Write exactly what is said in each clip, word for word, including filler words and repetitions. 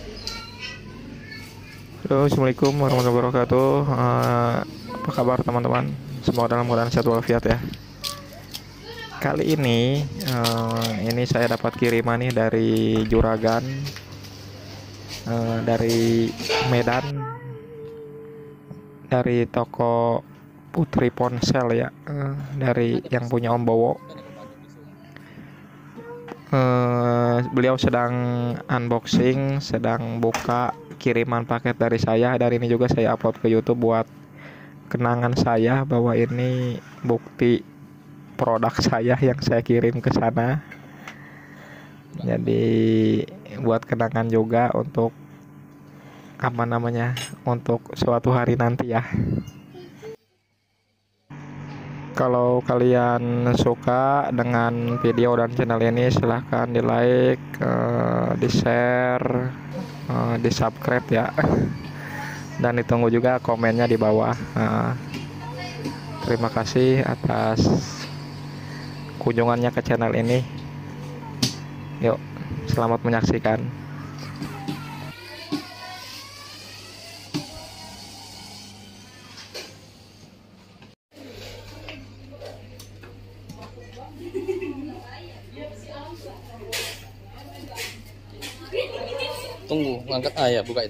Halo, Assalamualaikum warahmatullahi wabarakatuh. Eh, apa kabar teman-teman? Semoga dalam keadaan sehat walafiat ya. Kali ini, eh, ini saya dapat kiriman nih dari Juragan, eh, dari Medan, dari toko Putri Ponsel ya, eh, dari yang punya Om Bowo. Eh, beliau sedang unboxing, sedang buka kiriman paket dari saya. Dari ini juga saya upload ke YouTube buat kenangan saya bahwa ini bukti produk saya yang saya kirim ke sana. Jadi buat kenangan juga untuk apa namanya? Untuk suatu hari nanti ya. Kalau kalian suka dengan video dan channel ini, silahkan di like, uh, di share, uh, di subscribe ya. Dan ditunggu juga komennya di bawah. Uh, terima kasih atas kunjungannya ke channel ini. Yuk, selamat menyaksikan. Tunggu, ngangkat. Ah ya, buka itu.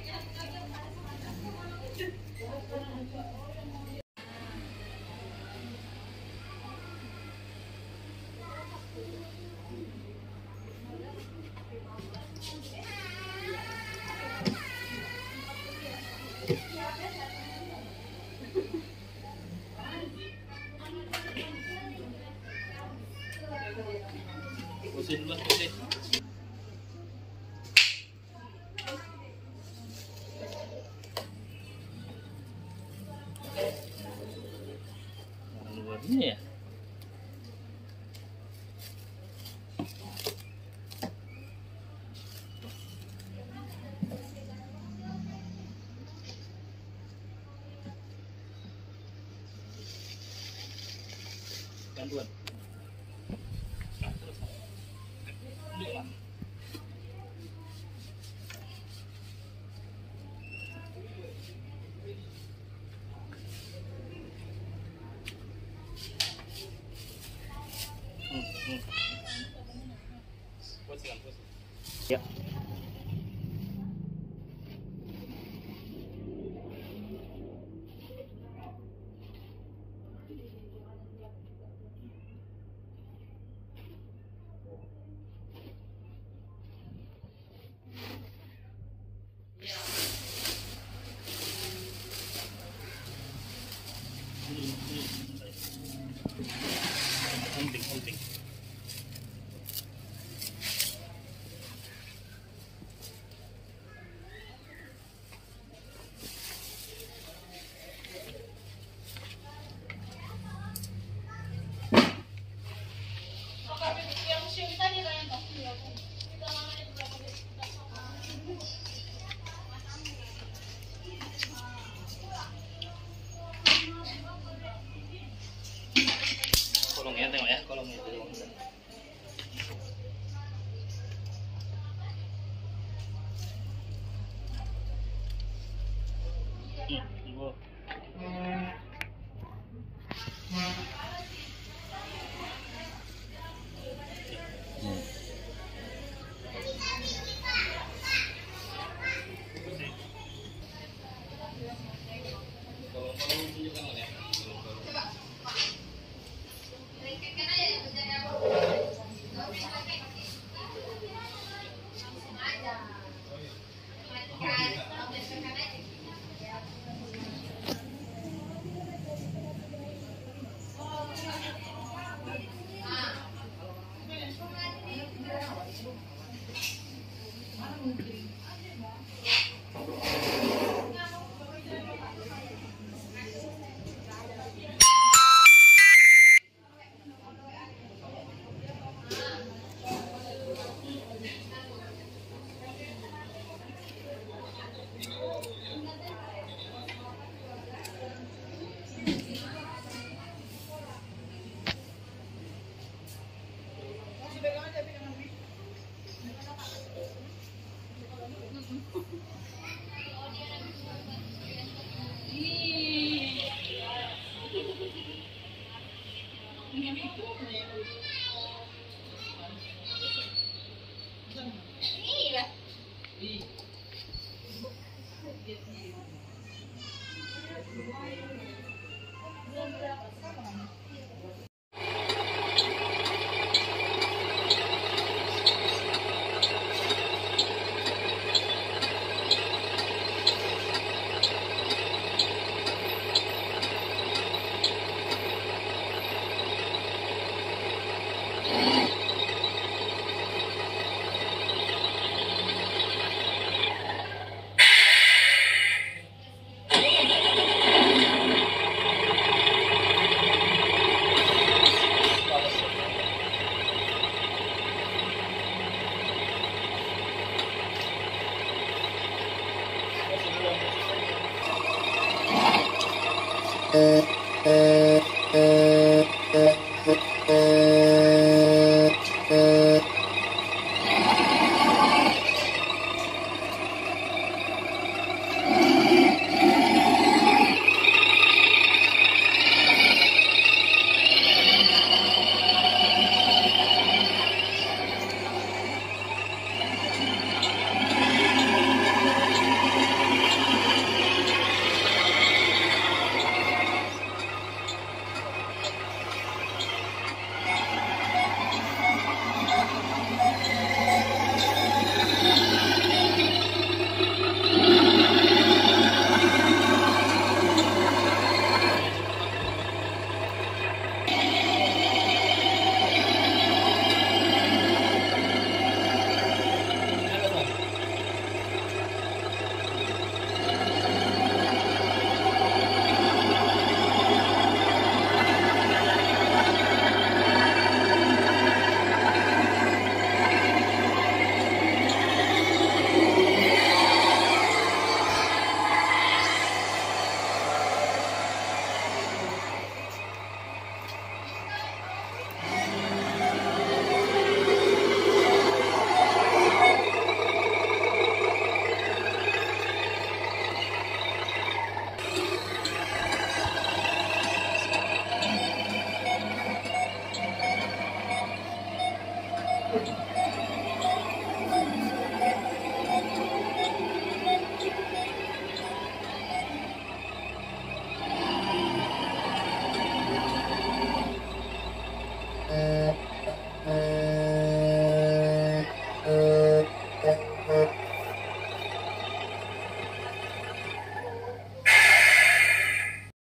Pusing dulu, pusing. Ini ya. Bantuan. Hmm, hmm. Pusing, pusing. Ya. Penting, penting. Kolongnya tengok ya, kolongnya itu. Hmm, ibu.